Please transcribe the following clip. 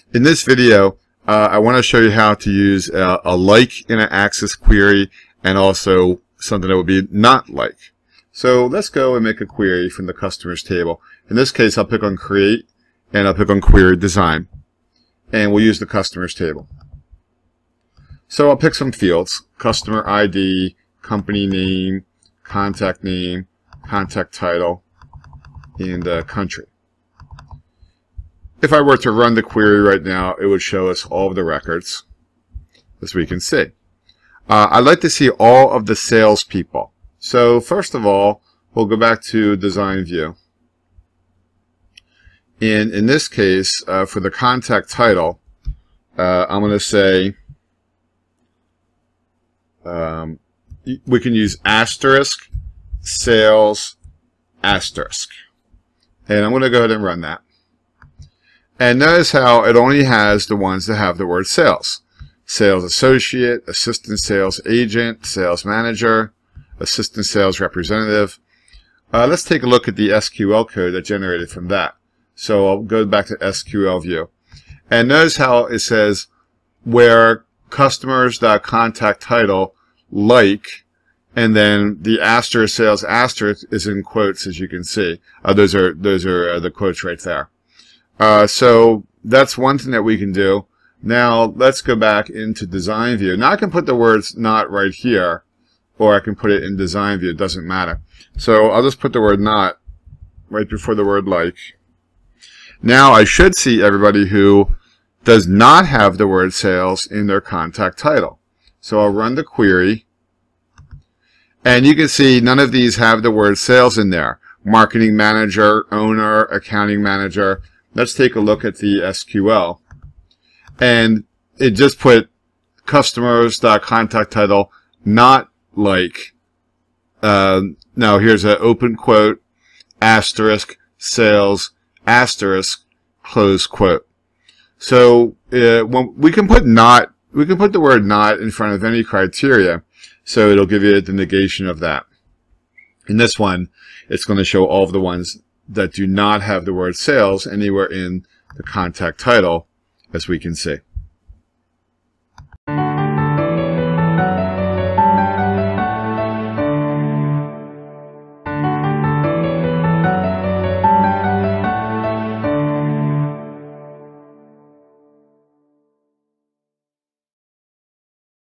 In this video, I want to show you how to use a like in an access query and also something that would be not like. So let's go and make a query from the customers table. In this case, I'll pick on create and I'll pick on query design. And we'll use the customers table. So I'll pick some fields: customer ID, company name, contact title, and country. If I were to run the query right now, it would show us all of the records, as we can see. I'd like to see all of the salespeople. So first of all, we'll go back to design view. And in this case, for the contact title, I'm going to say we can use asterisk, sales, asterisk. And I'm going to go ahead and run that. And notice how it only has the ones that have the word sales. Sales associate, assistant sales agent, sales manager, assistant sales representative. Let's take a look at the SQL code that generated from that. So I'll go back to SQL view. And notice how it says where customers.contact title like, and then the asterisk sales asterisk is in quotes, as you can see. Those are the quotes right there. So that's one thing that we can do. Now let's go back into design view. Now I can put the words not right here, or I can put it in design view. It doesn't matter. So I'll just put the word not right before the word like. Now I should see everybody who does not have the word sales in their contact title. So I'll run the query. And you can see none of these have the word sales in there. Marketing manager, owner, accounting manager. Let's take a look at the SQL. And it just put customers.contact title not like. Now here's an open quote, asterisk, sales, asterisk, close quote. So when we can put the word not in front of any criteria, so it'll give you the negation of that. In this one, it's going to show all of the ones that do not have the word sales anywhere in the contact title, as we can see.